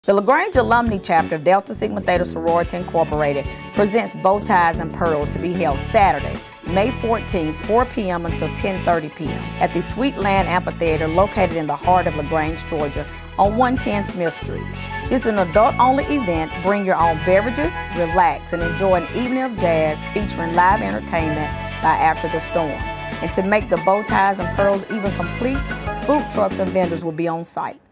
The LaGrange Alumni Chapter of Delta Sigma Theta Sorority Incorporated presents Bow Ties and Pearls to be held Saturday, May 14th, 4 p.m. until 10:30 p.m. at the Sweetland Amphitheater located in the heart of LaGrange, Georgia on 110 Smith Street. This is an adult-only event. Bring your own beverages, relax, and enjoy an evening of jazz featuring live entertainment by After the Storm. And to make the Bow Ties and Pearls even complete, food trucks and vendors will be on site.